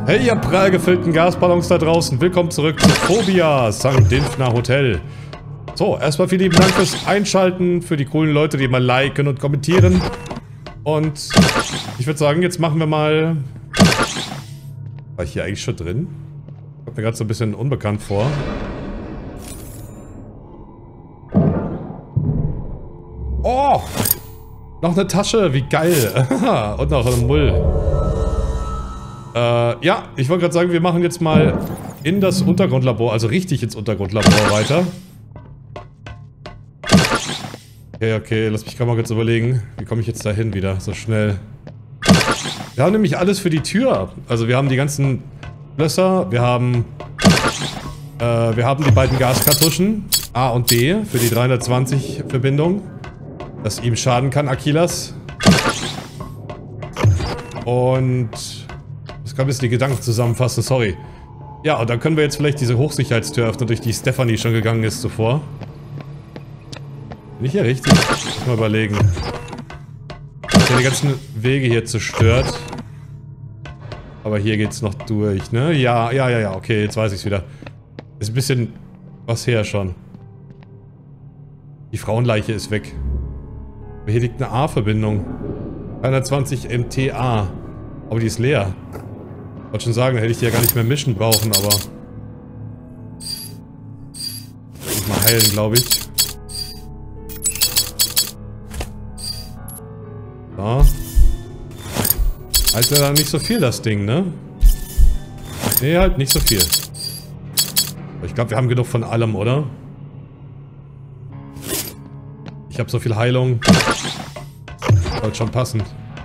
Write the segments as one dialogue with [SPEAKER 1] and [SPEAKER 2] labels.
[SPEAKER 1] Hey, ihr prall gefüllten Gasballons da draußen. Willkommen zurück zu Phobia St. Dinfner Hotel. So, erstmal vielen lieben Dank fürs Einschalten, für die coolen Leute, die immer liken und kommentieren. Und ich würde sagen, jetzt machen wir mal... War ich hier eigentlich schon drin? Kommt mir gerade so ein bisschen unbekannt vor. Oh! Noch eine Tasche, wie geil. Und noch ein Mull. Ja, ich wollte gerade sagen, wir machen jetzt mal in das Untergrundlabor, also richtig ins Untergrundlabor weiter. Okay, lass mich gerade mal kurz überlegen, wie komme ich jetzt da hin wieder, so schnell. Wir haben nämlich alles für die Tür. Also wir haben die ganzen Schlösser, wir haben die beiden Gaskartuschen, A und B, für die 320 Verbindung. Das ihm schaden kann, Akilas. Und... Ich kann ein bisschen die Gedanken zusammenfassen, sorry. Ja, und dann können wir jetzt vielleicht diese Hochsicherheitstür öffnen, durch die Stephanie schon gegangen ist zuvor. Bin ich hier richtig? Muss mal überlegen. Ich habe die ganzen Wege hier zerstört. Aber hier geht's noch durch, ne? Ja, okay, jetzt weiß ich's wieder. Ist ein bisschen was her schon. Die Frauenleiche ist weg. Aber hier liegt eine A-Verbindung. 320 MTA. Aber die ist leer. Ich wollte schon sagen, da hätte ich die ja gar nicht mehr mischen brauchen, aber... Muss mal heilen, glaube ich. So. Halt ja dann nicht so viel, das Ding, ne? Nee, halt nicht so viel. Aber ich glaube, wir haben genug von allem, oder? Ich habe so viel Heilung. Sollte schon passen.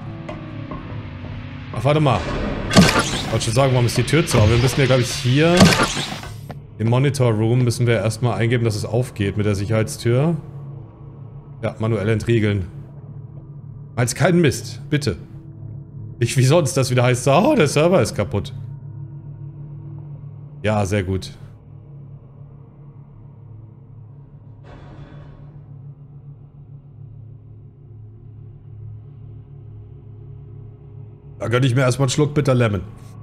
[SPEAKER 1] Ach, warte mal. Ich wollte schon sagen, warum ist die Tür zu? Aber wir müssen ja, glaube ich, hier im Monitor Room müssen wir erstmal eingeben, dass es aufgeht mit der Sicherheitstür. Ja, manuell entriegeln. Als keinen Mist, bitte. Nicht wie sonst, das wieder heißt, oh, der Server ist kaputt. Ja, sehr gut. Da gönne ich mir erstmal einen Schluck Bitter Lemon.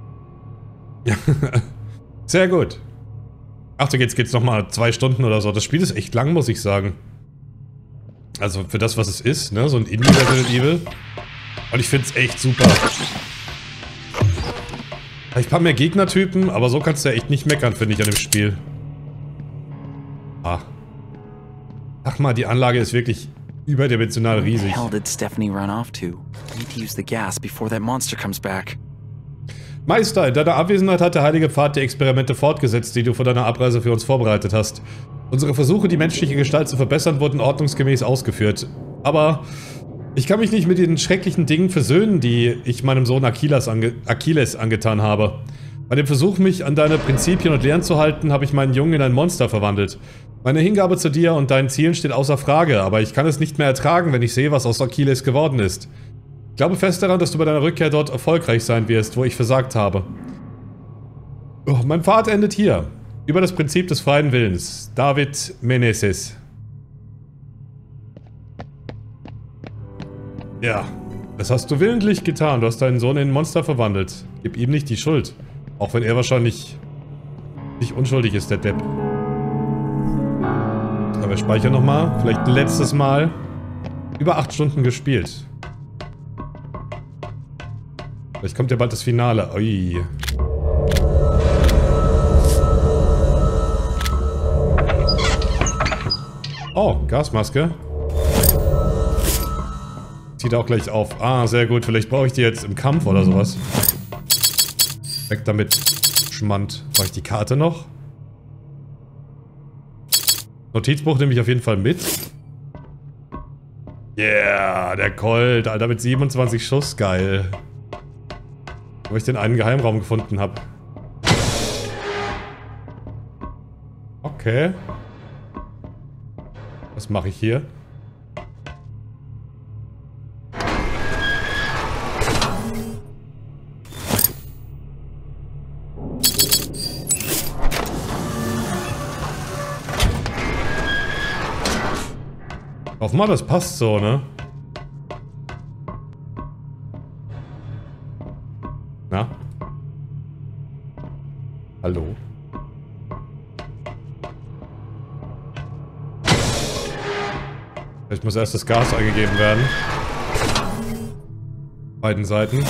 [SPEAKER 1] Sehr gut. Achtung, jetzt geht's nochmal 2 Stunden oder so. Das Spiel ist echt lang, muss ich sagen. Also für das, was es ist, ne? So ein Indie-Resident Evil. Und ich find's echt super. Ich paar mehr Gegnertypen, aber so kannst du ja echt nicht meckern, finde ich, an dem Spiel. Ah. Ach mal, die Anlage ist wirklich überdimensional riesig.
[SPEAKER 2] Where the hell did Stephanie run off to? I need to use the gas before that monster comes back.
[SPEAKER 1] Meister, in deiner Abwesenheit hat der Heilige Pfad die Experimente fortgesetzt, die du vor deiner Abreise für uns vorbereitet hast. Unsere Versuche, die menschliche Gestalt zu verbessern, wurden ordnungsgemäß ausgeführt. Aber ich kann mich nicht mit den schrecklichen Dingen versöhnen, die ich meinem Sohn Achilles angetan habe. Bei dem Versuch, mich an deine Prinzipien und Lehren zu halten, habe ich meinen Jungen in ein Monster verwandelt. Meine Hingabe zu dir und deinen Zielen steht außer Frage, aber ich kann es nicht mehr ertragen, wenn ich sehe, was aus Achilles geworden ist. Ich glaube fest daran, dass du bei deiner Rückkehr dort erfolgreich sein wirst, wo ich versagt habe. Oh, mein Pfad endet hier. Über das Prinzip des freien Willens. David Meneses. Ja, das hast du willentlich getan. Du hast deinen Sohn in ein Monster verwandelt. Gib ihm nicht die Schuld. Auch wenn er wahrscheinlich nicht unschuldig ist, der Depp. Aber wir speichern nochmal. Vielleicht ein letztes Mal. Über 8 Stunden gespielt. Vielleicht kommt ja bald das Finale. Ui. Oh, Gasmaske. Zieht auch gleich auf. Ah, sehr gut. Vielleicht brauche ich die jetzt im Kampf oder sowas. Weg damit. Schmand. Brauche ich die Karte noch? Notizbuch nehme ich auf jeden Fall mit. Yeah, der Colt. Alter, mit 27 Schuss. Geil. Wo ich den einen Geheimraum gefunden habe. Okay. Was mache ich hier? Hoffen wir mal, das passt so, ne? Na? Hallo? Vielleicht muss erst das Gas eingegeben werden. Beiden Seiten.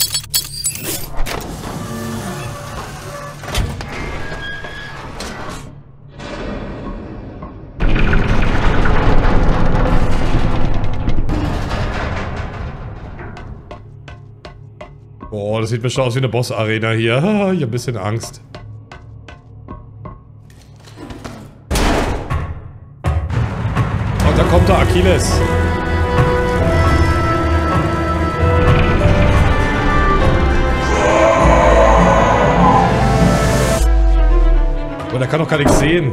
[SPEAKER 1] Boah, das sieht mir schon aus wie eine Boss-Arena hier. Ich hab ein bisschen Angst. Und da kommt der Achilles. Aber der kann doch gar nichts sehen.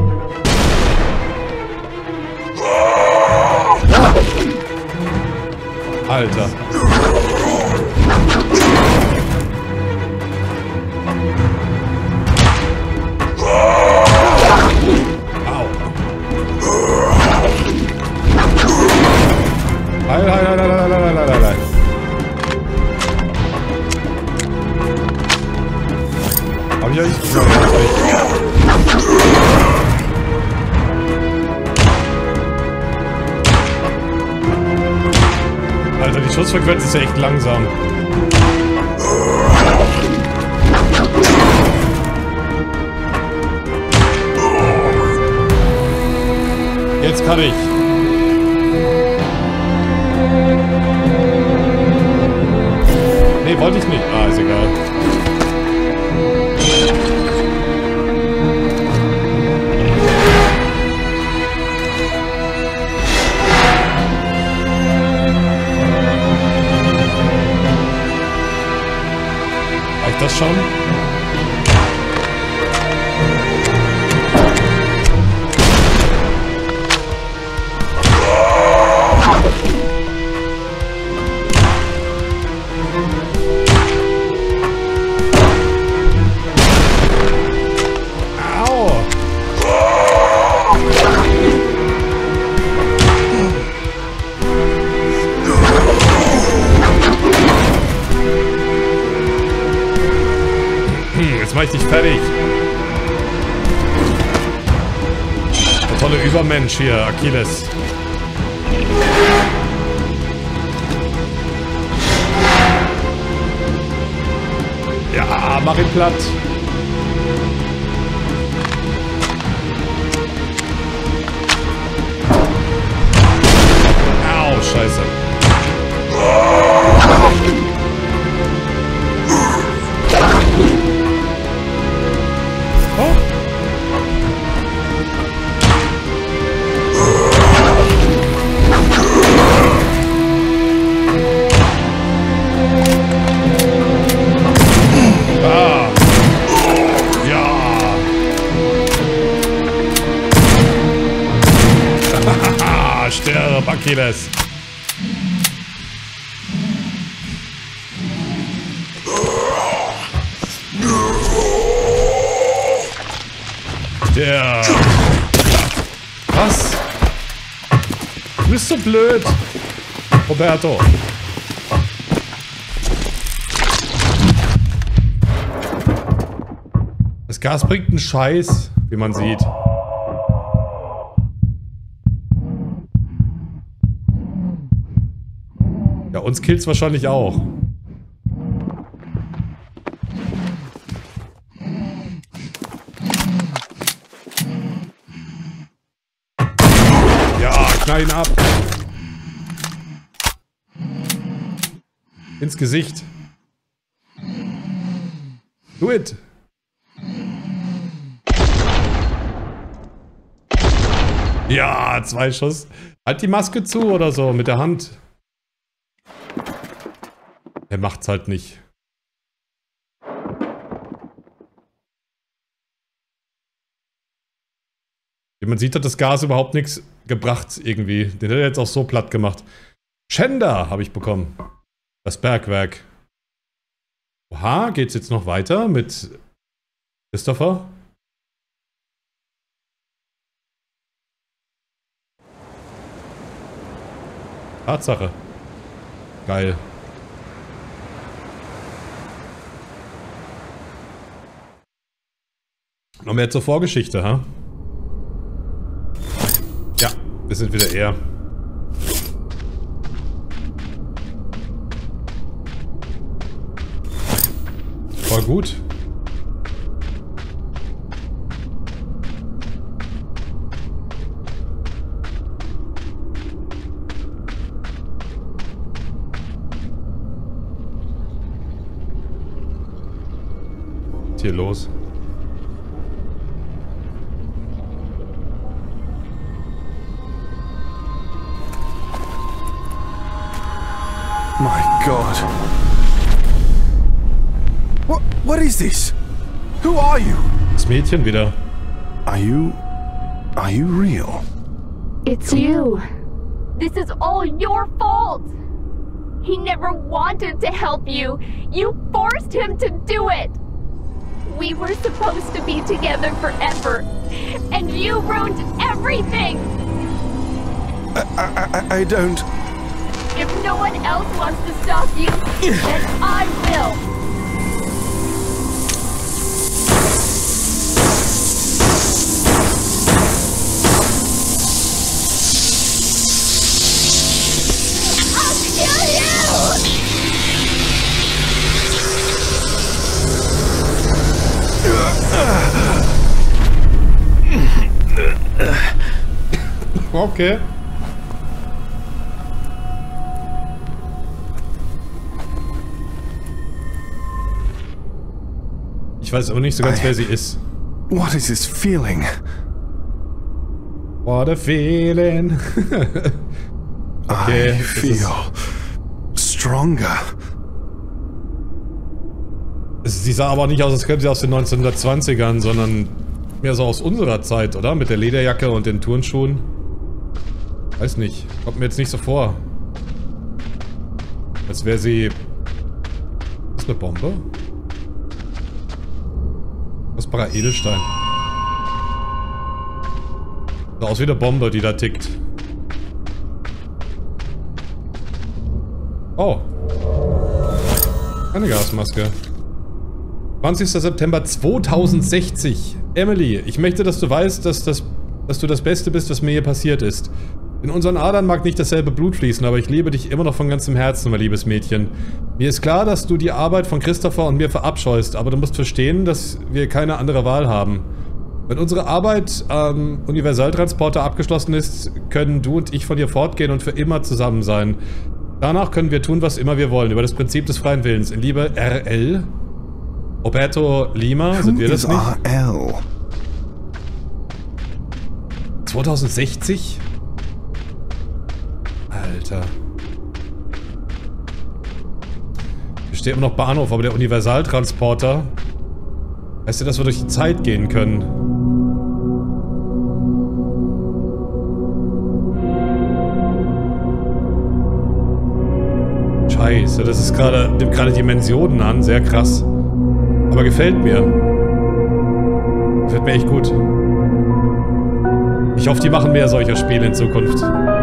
[SPEAKER 1] Alter. Nein. Hab ich eigentlich? Nein, Alter, die Schussfrequenz ist ja echt langsam. Jetzt kann ich. Nee, wollte ich nicht. Ah, ist egal. Reicht das schon? Mach ich dich fertig. Der tolle Übermensch hier, Achilles. Ja, mach ihn platt. Au, scheiße. Stirb, Achilles. Der. Was? Du bist so blöd, Roberto. Das Gas bringt einen Scheiß, wie man sieht. Ja, uns killt's wahrscheinlich auch. Ja, knall ihn ab. Ins Gesicht. Do it. Ja, 2 Schuss. Halt die Maske zu oder so mit der Hand. Er macht's halt nicht. Wie man sieht, hat das Gas überhaupt nichts gebracht irgendwie. Den hat er jetzt auch so platt gemacht. Schänder habe ich bekommen. Das Bergwerk. Oha, geht's jetzt noch weiter mit Christopher? Tatsache. Geil. Noch mehr zur Vorgeschichte, ha? Ja, wir sind wieder eher. Voll gut. Was ist hier los?
[SPEAKER 3] My God. What is this? Who are you?
[SPEAKER 1] Das Mädchen wieder.
[SPEAKER 3] Are you real?
[SPEAKER 4] It's you. This is all your fault. He never wanted to help you. You forced him to do it. We were supposed to be together forever, and you ruined everything.
[SPEAKER 3] I don't...
[SPEAKER 4] If no one else wants to stop you, then I will.
[SPEAKER 1] Okay. Ich weiß aber nicht so ganz, wer sie ist.
[SPEAKER 3] What is this feeling?
[SPEAKER 1] What a feeling. Okay,
[SPEAKER 3] I feel stronger.
[SPEAKER 1] Sie sah aber nicht aus, als käme sie aus den 1920ern, sondern mehr so aus unserer Zeit, oder? Mit der Lederjacke und den Turnschuhen. Weiß nicht. Kommt mir jetzt nicht so vor. Als wäre sie... Ist das eine Bombe? Kostbarer Edelstein. Sieht aus wie eine Bombe, die da tickt. Oh. Eine Gasmaske. 20. September 2060. Emily, ich möchte, dass du weißt, dass du das Beste bist, was mir hier passiert ist. In unseren Adern mag nicht dasselbe Blut fließen, aber ich liebe dich immer noch von ganzem Herzen, mein liebes Mädchen. Mir ist klar, dass du die Arbeit von Christopher und mir verabscheust, aber du musst verstehen, dass wir keine andere Wahl haben. Wenn unsere Arbeit am Universaltransporter abgeschlossen ist, können du und ich von hier fortgehen und für immer zusammen sein. Danach können wir tun, was immer wir wollen, über das Prinzip des freien Willens. In Liebe, RL? Roberto Lima, sind wir das nicht?
[SPEAKER 3] RL?
[SPEAKER 1] 2060? Alter. Hier steht immer noch Bahnhof, aber der Universaltransporter. Weißt du, dass wir durch die Zeit gehen können? Scheiße, das ist gerade, nimmt gerade Dimensionen an, sehr krass. Aber gefällt mir. Gefällt mir echt gut. Ich hoffe, die machen mehr solcher Spiele in Zukunft.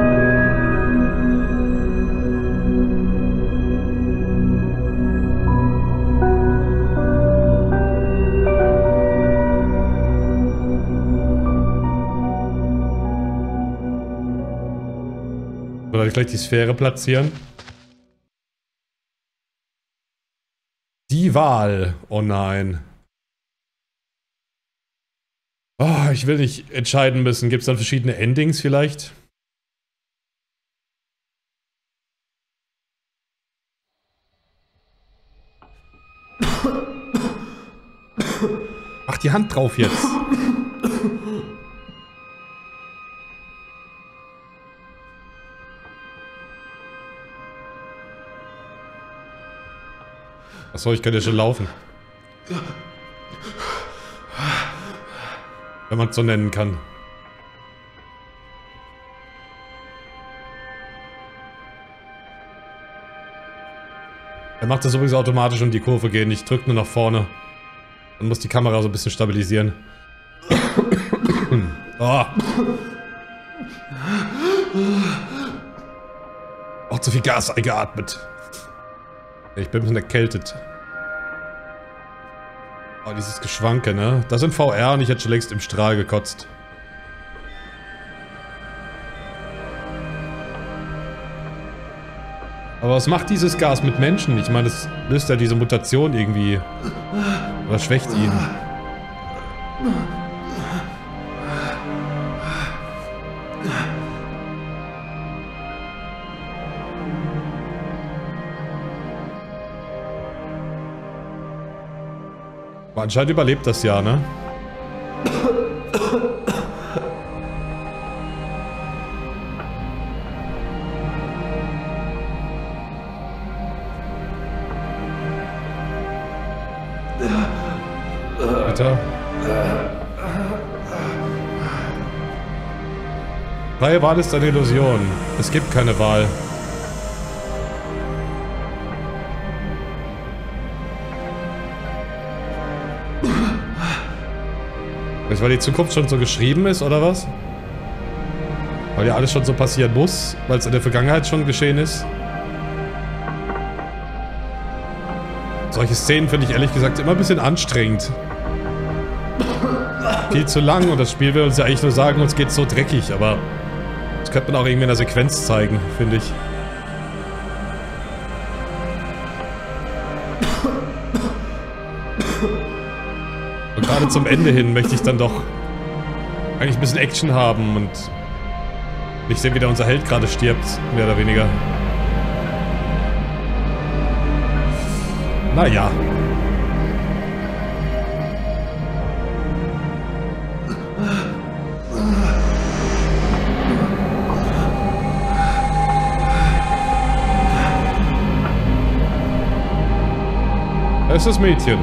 [SPEAKER 1] Soll ich gleich die Sphäre platzieren? Die Wahl. Oh nein. Oh, ich will nicht entscheiden müssen. Gibt es dann verschiedene Endings vielleicht? Mach die Hand drauf jetzt. Achso, ich kann ja schon laufen. Wenn man es so nennen kann. Er macht das übrigens automatisch und die Kurve gehen. Ich drücke nur nach vorne. Dann muss die Kamera so ein bisschen stabilisieren. Oh. Auch zu viel Gas eingeatmet. Ich bin ein bisschen erkältet. Oh, dieses Geschwanke, ne? Das sind VR und ich hätte schon längst im Strahl gekotzt. Aber was macht dieses Gas mit Menschen? Ich meine, es löst ja diese Mutation irgendwie. Oder schwächt ihn. Aber anscheinend überlebt das ja, ne? Alter. Freie Wahl ist eine Illusion. Es gibt keine Wahl. Weil die Zukunft schon so geschrieben ist, oder was? Weil ja alles schon so passieren muss, weil es in der Vergangenheit schon geschehen ist. Solche Szenen finde ich ehrlich gesagt immer ein bisschen anstrengend. Viel zu lang und das Spiel will uns ja eigentlich nur sagen, uns geht's so dreckig, aber das könnte man auch irgendwie in der Sequenz zeigen, finde ich. Und gerade zum Ende hin möchte ich dann doch eigentlich ein bisschen Action haben und nicht sehen, wie der unser Held gerade stirbt, mehr oder weniger. Naja. Da ist das Mädchen.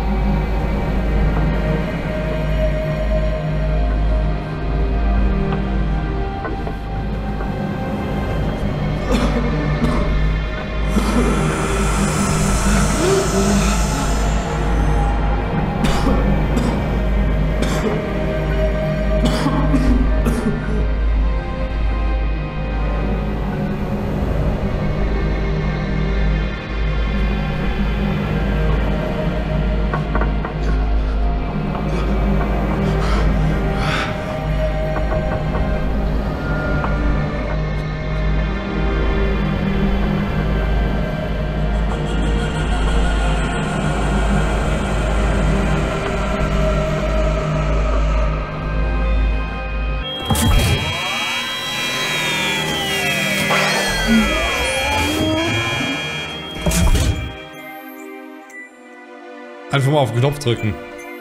[SPEAKER 1] Einfach mal auf den Knopf drücken.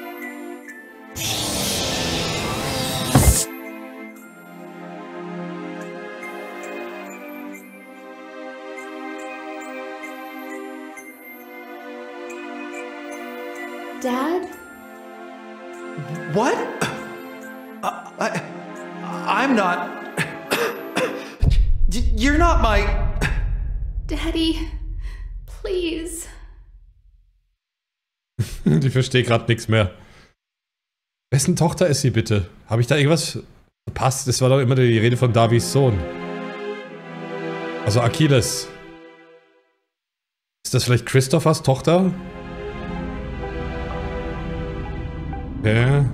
[SPEAKER 5] Dad?
[SPEAKER 3] What? I'm not... You're not my...
[SPEAKER 5] Daddy, please.
[SPEAKER 1] Ich verstehe gerade nichts mehr. Wessen Tochter ist sie bitte? Habe ich da irgendwas verpasst? Es war doch immer die Rede von Davis Sohn. Also Achilles. Ist das vielleicht Christophers Tochter? Okay.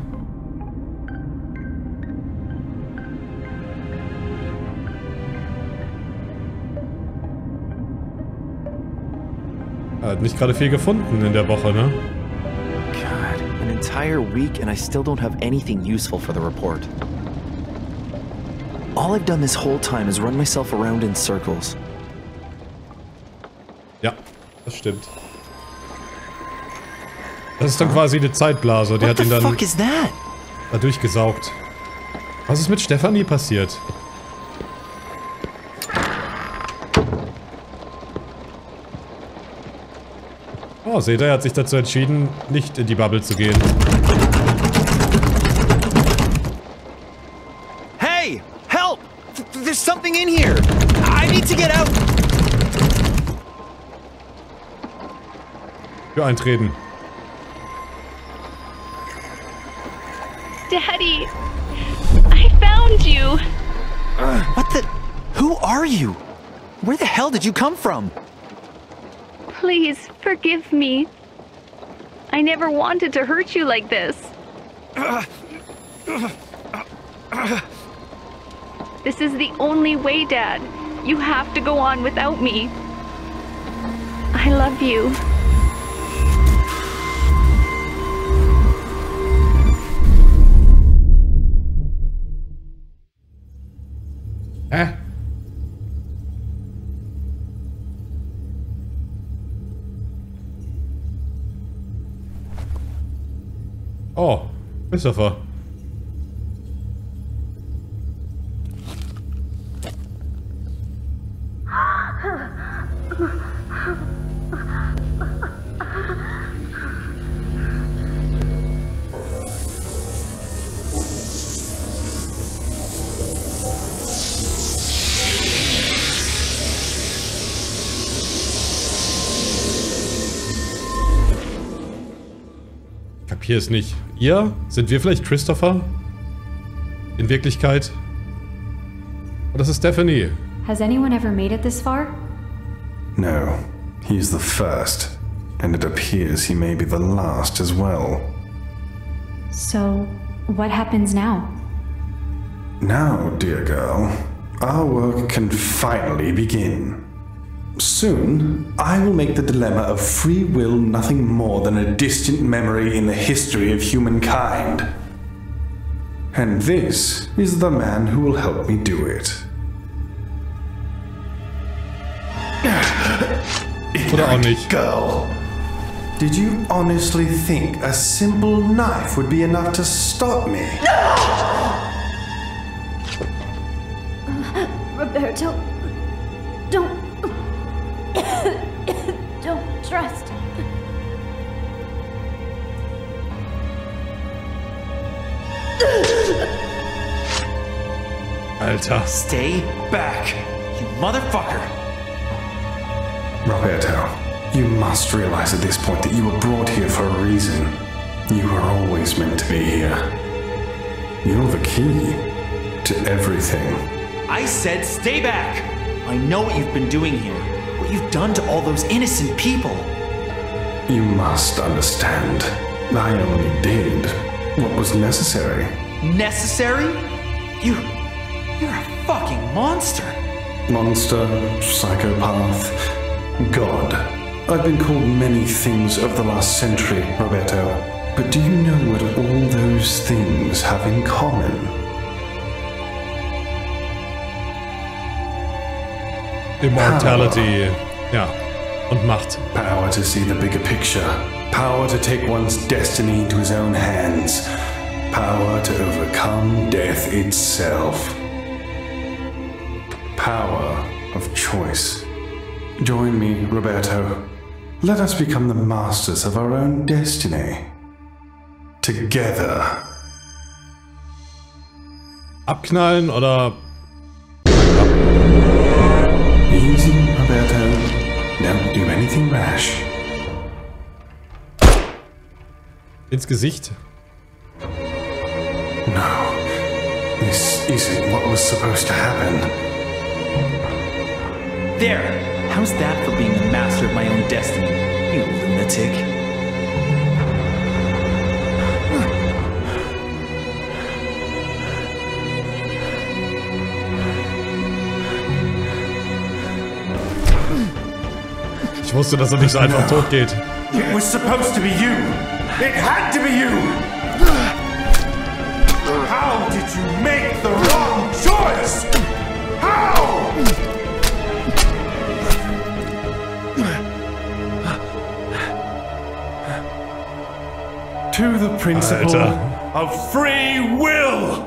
[SPEAKER 1] Er hat nicht gerade viel gefunden in der Woche, ne?
[SPEAKER 2] God, an entire week and I still don't have anything useful for the report. All I've done this whole time is run myself around in circles.
[SPEAKER 1] Ja, das stimmt. Das ist dann quasi eine Zeitblase, die hat ihn dann da durchgesaugt. Was ist mit Stefanie passiert? Oh, seht ihr, er hat sich dazu entschieden, nicht in die Bubble zu gehen.
[SPEAKER 2] Hey! Help! There's something in here! I need to get out!
[SPEAKER 1] Tür eintreten.
[SPEAKER 4] Daddy, I found you.
[SPEAKER 2] What the... Who are you? Where the hell did you come from?
[SPEAKER 4] Please forgive me. I never wanted to hurt you like this. This is the only way, Dad. You have to go on without me. I love you.
[SPEAKER 1] Hä? Oh, Christopher. Kapier es nicht. Ihr? Sind wir vielleicht Christopher? In Wirklichkeit? Und das ist Stephanie.
[SPEAKER 6] Has anyone ever made it this far?
[SPEAKER 3] No, he's the first, and it appears he may be the last as well.
[SPEAKER 6] So, what happens now?
[SPEAKER 3] Now, dear girl, our work can finally begin. Soon, I will make the dilemma of free will nothing more than a distant memory in the history of humankind. And this is the man who will help me do it.
[SPEAKER 1] Oder auch nicht.
[SPEAKER 3] Girl, did you honestly think a simple knife would be enough to stop me?
[SPEAKER 5] Roberto, don't trust.
[SPEAKER 1] Alter.
[SPEAKER 2] Stay back, you motherfucker!
[SPEAKER 3] Roberto, you must realize at this point that you were brought here for a reason. You were always meant to be here. You're the key to everything.
[SPEAKER 2] I said stay back! I know what you've been doing here. What you've done to all those innocent people.
[SPEAKER 3] You must understand. I only did what was necessary.
[SPEAKER 2] Necessary? You're a fucking monster.
[SPEAKER 3] Monster, psychopath, God. I've been called many things over the last century, Roberto. But do you know what all those things have in common?
[SPEAKER 1] Immortality. Ja. Und Macht.
[SPEAKER 3] Power to see the bigger picture. Power to take one's destiny into his own hands. Power to overcome death itself. Power of choice. Join me, Roberto. Let us become the masters of our own destiny. Together.
[SPEAKER 1] Abknallen oder...
[SPEAKER 3] Easy, Roberto. Don't do anything rash.
[SPEAKER 1] Ins Gesicht?
[SPEAKER 3] No. This isn't what was supposed to happen.
[SPEAKER 2] There! How's that for being the master of my own destiny, you lunatic?
[SPEAKER 1] Ich wusste, dass er nicht so einfach tot geht.
[SPEAKER 3] It was supposed to be you. It had to be you. How did you make the wrong choice? How? To the principle
[SPEAKER 1] Alter.
[SPEAKER 3] of free will.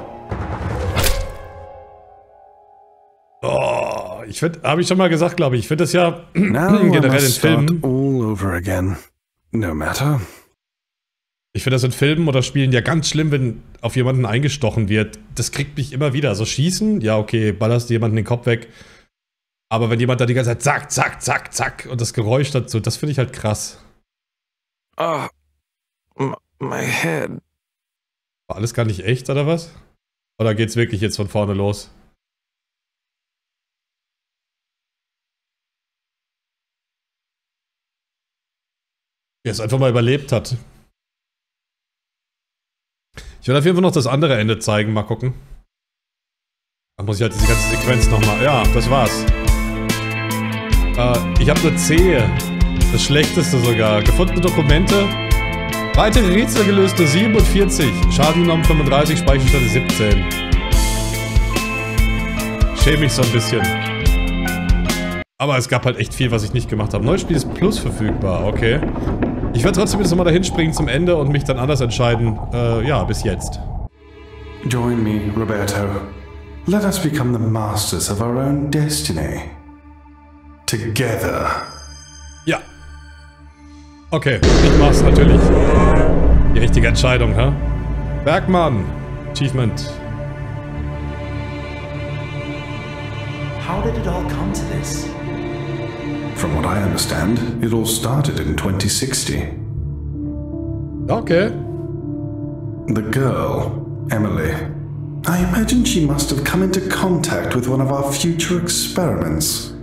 [SPEAKER 1] Oh, ich finde, habe ich schon mal gesagt, glaube ich. Ich finde das ja
[SPEAKER 3] Now I
[SPEAKER 1] generell in
[SPEAKER 3] must start
[SPEAKER 1] Filmen.
[SPEAKER 3] all over again. No matter.
[SPEAKER 1] Ich finde das in Filmen oder Spielen ja ganz schlimm, wenn auf jemanden eingestochen wird. Das kriegt mich immer wieder. So schießen, ja okay, ballerst du jemanden den Kopf weg. Aber wenn jemand da die ganze Zeit zack, zack, zack, zack und das Geräusch dazu, das finde ich halt krass.
[SPEAKER 7] Ah, my head.
[SPEAKER 1] War alles gar nicht echt, oder was? Oder geht's wirklich jetzt von vorne los? Der es einfach mal überlebt hat. Ich will auf jeden Fall noch das andere Ende zeigen. Mal gucken. Dann muss ich halt diese ganze Sequenz nochmal... Ja, das war's. Ich habe eine C. Das schlechteste sogar. Gefundene Dokumente. Weitere Rätsel gelöste 47. Schaden genommen 35. Speicherstände 17. Schäme mich so ein bisschen. Aber es gab halt echt viel, was ich nicht gemacht habe. Neues Spiel ist Plus verfügbar. Okay. Ich werde trotzdem jetzt nochmal dahin springen zum Ende und mich dann anders entscheiden. Ja, bis jetzt.
[SPEAKER 3] Join me, Roberto. Let us become the masters of our own destiny. Together.
[SPEAKER 1] Ja. Okay, ich mach's natürlich. Die richtige Entscheidung, hä? Bergmann. Achievement.
[SPEAKER 2] How did it all come to this?
[SPEAKER 3] From what I understand, it all started in 2060.
[SPEAKER 1] Okay.
[SPEAKER 3] The girl, Emily. I imagine she must have come into contact with one of our future experiments.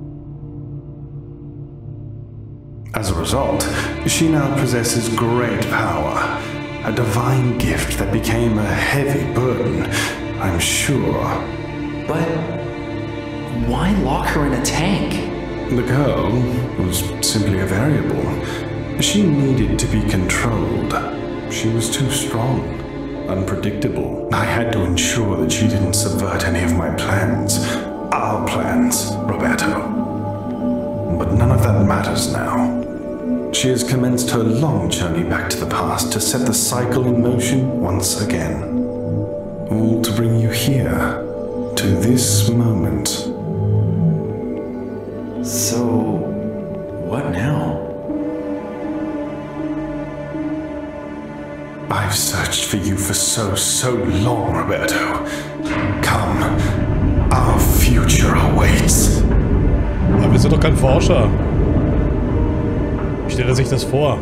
[SPEAKER 3] As a result, she now possesses great power, a divine gift that became a heavy burden, I'm sure.
[SPEAKER 2] But why lock her in a tank?
[SPEAKER 3] The girl was simply a variable. She needed to be controlled. She was too strong, unpredictable. I had to ensure that she didn't subvert any of my plans. Our plans, Roberto. But none of that matters now. She has commenced her long journey back to the past to set the cycle in motion once again. All to bring you here, to this moment.
[SPEAKER 2] So, what now?
[SPEAKER 3] I've searched for you for so long, Roberto. Come, our future awaits.
[SPEAKER 1] Aber wir sind doch kein Forscher. Wie stellt er sich das vor?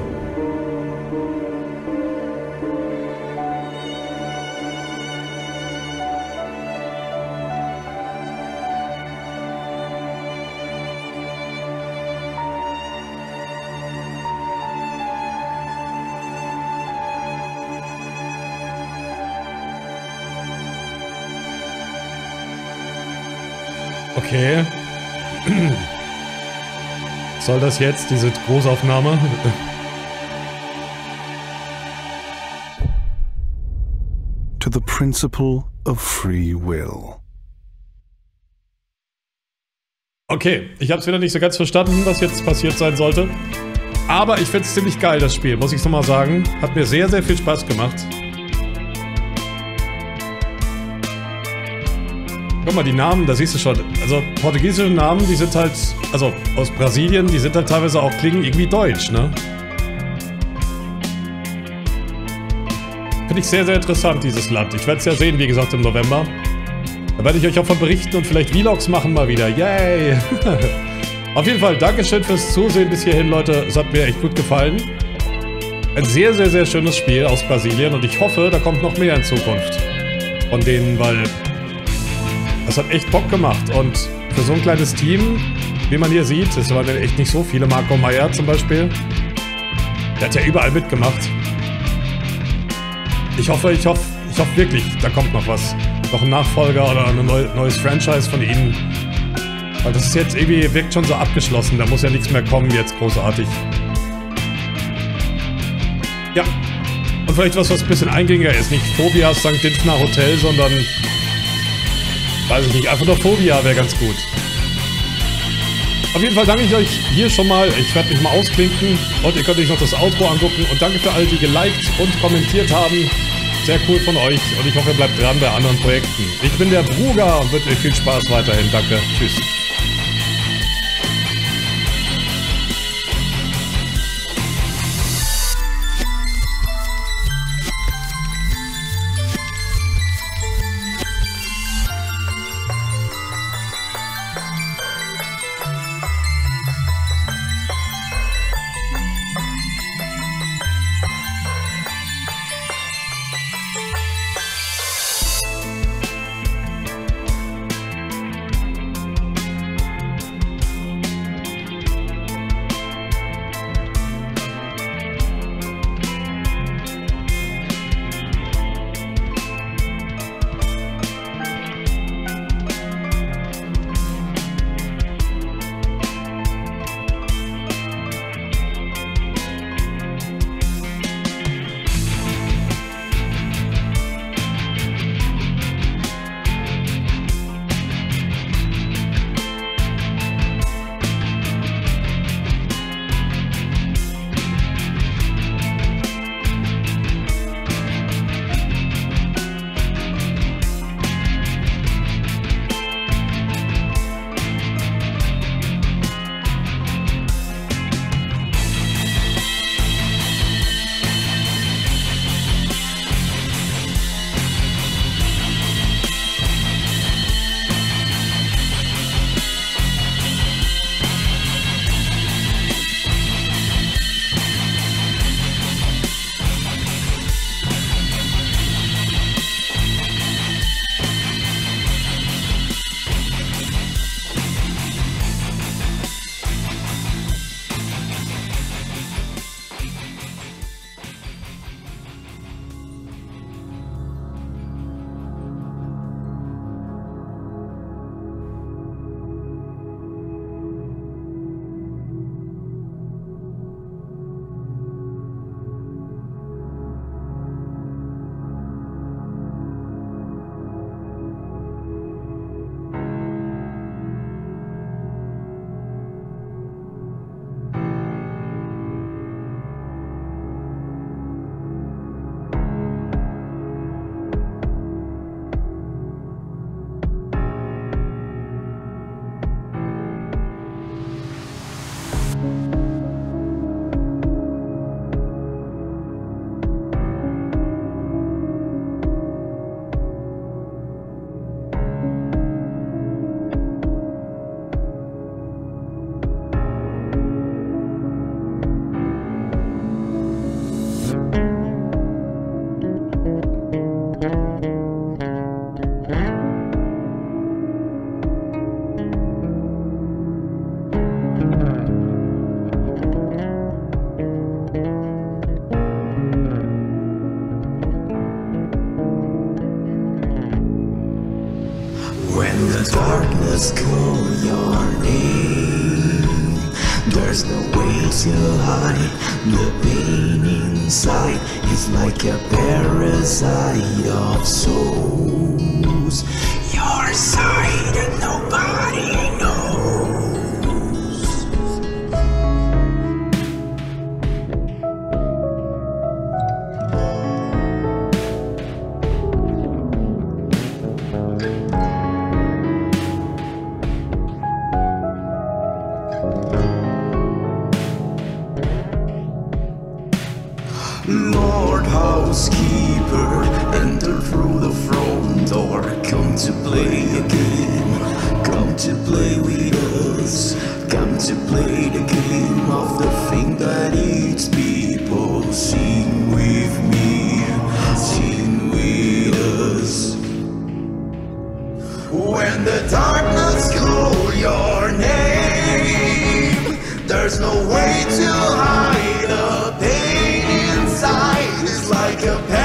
[SPEAKER 1] Okay. Soll das jetzt, diese Großaufnahme?
[SPEAKER 3] To the principle of free will.
[SPEAKER 1] Okay, ich habe es wieder nicht so ganz verstanden, was jetzt passiert sein sollte. Aber ich finde es ziemlich geil, das Spiel, muss ich so mal sagen. Hat mir sehr viel Spaß gemacht. Guck mal, die Namen, da siehst du schon. Also, portugiesische Namen, die sind halt, also aus Brasilien, die sind halt teilweise auch, klingen irgendwie deutsch, ne? Finde ich sehr interessant, dieses Land. Ich werde es ja sehen, wie gesagt, im November. Da werde ich euch auch von berichten und vielleicht Vlogs machen mal wieder. Yay! Auf jeden Fall, Dankeschön fürs Zusehen bis hierhin, Leute. Es hat mir echt gut gefallen. Ein sehr schönes Spiel aus Brasilien und ich hoffe, da kommt noch mehr in Zukunft von denen, weil das hat echt Bock gemacht und für so ein kleines Team, wie man hier sieht, es waren echt nicht so viele. Marco Meyer zum Beispiel, der hat ja überall mitgemacht. Ich hoffe wirklich, da kommt noch was. Noch ein Nachfolger oder ein neues Franchise von ihnen. Weil das ist jetzt irgendwie, wirkt schon so abgeschlossen, da muss ja nichts mehr kommen jetzt großartig. Ja, und vielleicht was ein bisschen eingängiger ist. Nicht Phobia St. Dinfner Hotel, sondern, weiß ich nicht, einfach nur Phobia wäre ganz gut. Auf jeden Fall danke ich euch hier schon mal. Ich werde mich mal ausklinken und ihr könnt euch noch das Outro angucken. Und danke für alle, die geliked und kommentiert haben. Sehr cool von euch und ich hoffe, ihr bleibt dran bei anderen Projekten. Ich bin der Bruger und wünsche euch viel Spaß weiterhin. Danke, tschüss.
[SPEAKER 8] When the darkness calls your name, there's no way to hide the pain inside. It's like a parasite of souls. Your side and nobody knows. Lord Housekeeper, enter through the front door. Come to play a game, come to play with us. Come to play the game of the thing that eats people. Sing with me, sing with us. When the darkness calls your name, there's no way to hide the pain inside. It's like a